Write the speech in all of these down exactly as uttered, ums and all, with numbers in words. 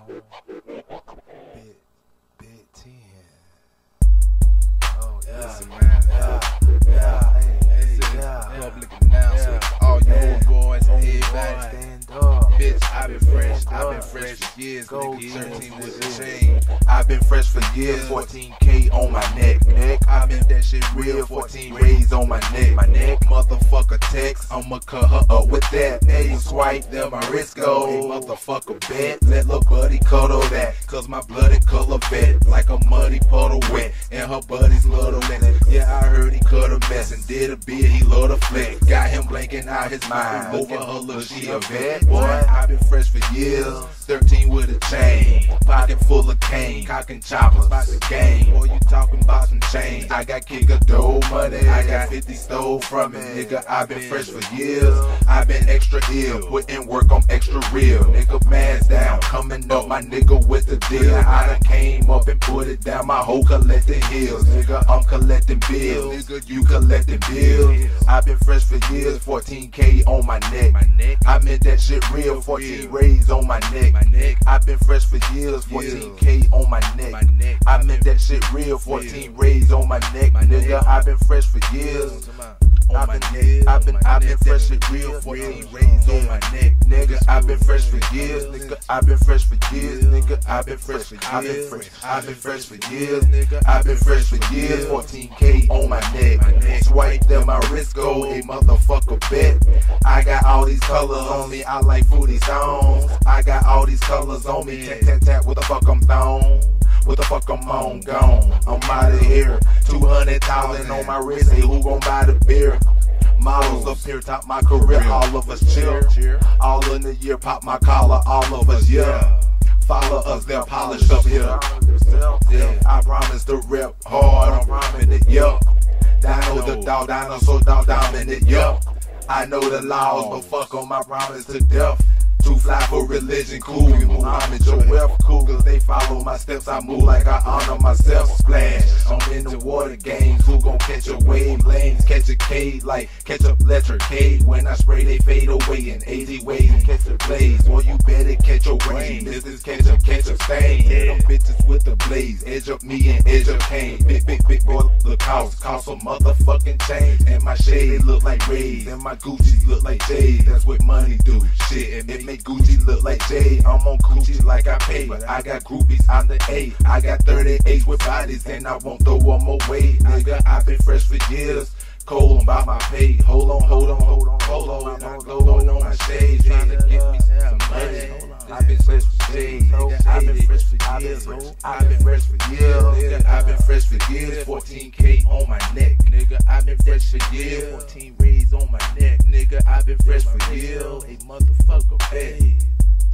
Bit, bit ten. Oh yeah, listen, man. Yeah, yeah, hey, hey, yeah. Public announcement for all you old boys and everybody. Stand up. Bitch, I've been fresh, I've been fresh for years. Nigga, thirteen with the chain. I've been fresh for years, fourteen K on my neck. Neck, I been that shit real, fourteen rays on my neck. My neck, motherfucker text, I'ma cut her up with that. Hey, swipe, there my wrist go. Hey, motherfucker bet, let lil' buddy cuddle that. Cause my bloody color vet, like a muddy puddle wet. And her buddy's little neck. Yeah, I heard he cut a mess and did a bit, he love the flex. Got him blanking out his mind, over her look, she a vet. Boy, I been fresh for years, thirteen with a chain. Pocket full of cane, cocking choppers, about the game. Boy, you talking about some change. I got kick a dough money, I got fifty stole from it. Nigga, I been fresh for years, I been extra ill, putting work on extra real. Nigga, man's down, coming up, my nigga with the deal. I done came up and put it down, my hoe collecting hills. Nigga, I'm collecting bills, nigga, you collecting bills. I been fresh for years, fourteen K on my neck. I meant that shit real, fourteen rays on my neck. I been fresh for years, fourteen K on my neck. I meant that shit real, fourteen rays on my neck. Nigga, I been fresh for years. On my neck, I been, I been fresh for real, fourteen rays on my neck. Nigga, I been fresh for years. Nigga, I been fresh for years. Nigga, I been fresh for years. I been fresh, I been fresh for years. Nigga, I been fresh for years. fourteen K on my neck. Swipe, there my wrist go. A motherfucker bet. I got all these colors on me. I like fruity songs. I got all these colors on me. Tap tap tap. What the fuck I'm thong? What the fuck I'm on, gone, I'm out of here. Two hundred thousand on my wrist, hey, who gon' buy the beer? Models up here, top my career, all of us cheer. All in the year, pop my collar, all of us, yeah. Follow us, they'll polish up here. Yeah, I promise to rip hard, I'm rhyming it, yeah. Dino the dog, dinosaur dog, dominant, yeah. I know the laws, but fuck on my promise to death. Too fly for religion, cool, you move homage your wealth, cool, cause they follow my steps, I move like I honor myself, splash, I'm in the water games, who gon' catch a wave, lanes, catch a cade, like catch a letter-cade, when I spray they fade away in eighty ways, and catch a blaze, boy you better catch a rain, this is catch a, catch a stain, hit them bitches with the blaze, edge up me and edge up Kane, big, big, big boy, look cost, cost a motherfucking chain, and my shade, it look like Rays, and my Gucci look like J's, that's what money do, shit, and it make Gucci look like Jay. I'm on Gucci like I pay, but I got groupies on the A. I got thirty-eight with bodies and I won't throw them away. Nigga, I been fresh for years. Cold about my pay. Hold on, hold on, hold on, hold on. And I go on on my shades, trying to get me some money. I been fresh for days. I been fresh for years. I been fresh for years. I been fresh for years. fourteen K on my neck. Nigga, I been fresh for years. fourteen rays on my neck. Nigga, I been fresh for years. A motherfucker bet.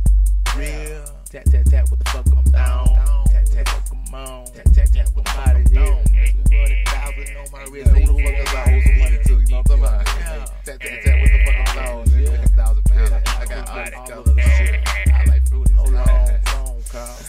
Real. Tap tap tap. What the fuck I'm down. Tap tap tap. Come on. Tap tap tap. What I'm out of here. two hundred thousand on my wrist. Who the fuck is I hold some money too? You know what I'm talking about? Tap tap tap. What the fuck I'm down? one thousand pounds. I got all the colors and shit. I like fruity. Hold on. Phone call.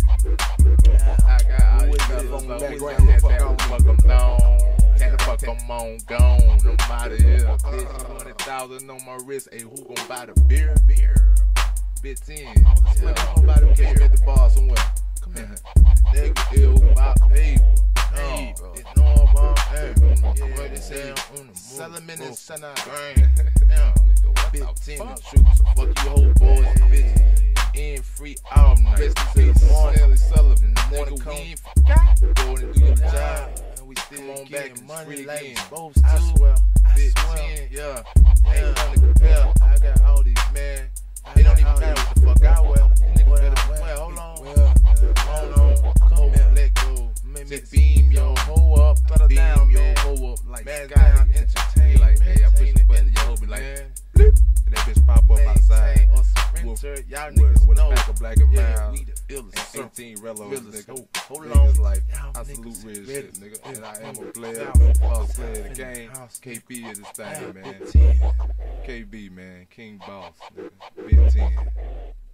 I got all these colors on the background. Tap tap. What the fuck I'm down. Tap the fuck I'm on. Gone. I'm out of here. Bitch, two hundred thousand on my wrist. Hey, who gon' buy the beer? Beer. Bit ten. Yeah. Nobody came at the bar somewhere. Come here. Nigga, ill, my paper. Hey, it's no bomb. Hey, what they say on the Solomon and Sana. Now, nigga, bit ten the truth. So fuck you whole boys, bitch. In free all night. Rest in peace, Stanley Sullivan. In the morning, come go and do your job. And we still come on back and money like again. Both I swear, I swear, yeah. Ain't gonna compare. I got all these, man. It don't even matter what the fuck I wear. Nigga better well, hold on. Well, hold on. Come here, let go. Just beam your hoe up. Beam your hoe up like Scotty. Entertain. Like, hey, I push the button. Your hoe be like, bloop. And that bitch pop up outside. With, with, with a pack of black and mild. eighteen relos, nigga. Hold on. Like, I salute real shit, nigga. And I am a player. Boss player of the game. K P is this thing, man. K B, man. King Boss, nigga. Bit ten.